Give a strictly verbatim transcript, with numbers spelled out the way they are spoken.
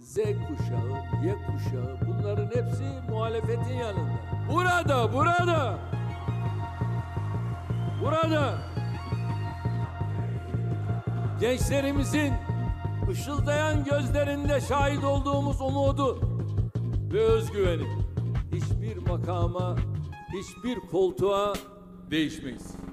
Z kuşağı, Y kuşağı, bunların hepsi muhalefetin yanında. Burada, burada, burada gençlerimizin ışıldayan gözlerinde şahit olduğumuz umudu ve özgüveni hiçbir makama, hiçbir koltuğa değişmeyiz.